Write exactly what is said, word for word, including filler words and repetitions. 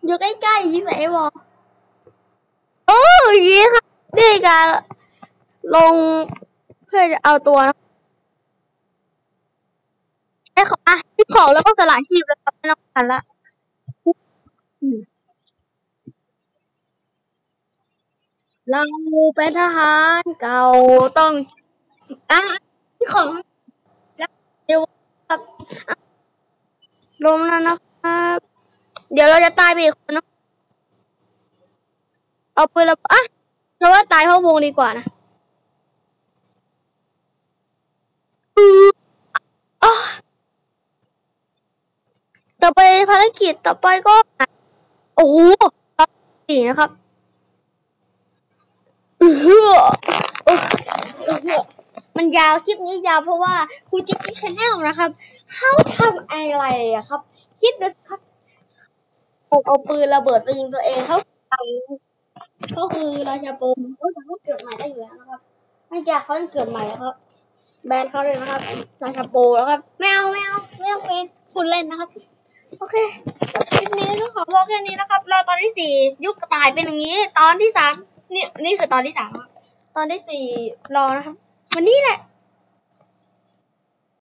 อยู่ใกล้ๆยิงใส่ไอ้บอลโอ้ยยิงครับนี่การลงเพื่อจะเอาตัวนะใช้ของอ่ะที่ของแล้วก็สละชีพแล้วไม่ต้องการละเราเป็นทหารเก่าต้องอ่ะที่ของแล้วเดี๋ยวครับลมแล้วนะครับเดี๋ยวเราจะตายไปอีกคนนะเอาปืนแล้วอ่ะเราว่าตายเพราะวงดีกว่านะอ๋อต่อไปภารกิจต่อไปก็โอ้โหสี่นะครับเออเออมันยาวคลิปนี้ยาวเพราะว่าครูจิ๊บชาแนลนะครับเขาทำอะไรอะครับคิดดูครับเอาปืนระเบิดไปยิงตัวเองเขาเขาคือราชาโปมเขาสามารถเกิดใหม่ได้อยู่แล้วนะครับไม่จากเขายังเกิดใหม่ครับแบนเขาเลยนะครับราชาโปแล้วครับไม่เอาไม่เอาไม่เอาเป็นคุณเล่นนะครับโอเคคลิปนี้ก็ขอพอแค่นี้นะครับเราตอนที่สี่ยุคกระต่ายเป็นอย่างนี้ตอนที่สามนี่นี่คือตอนที่สามครับตอนที่สี่รอนะครับวันนี้แหละ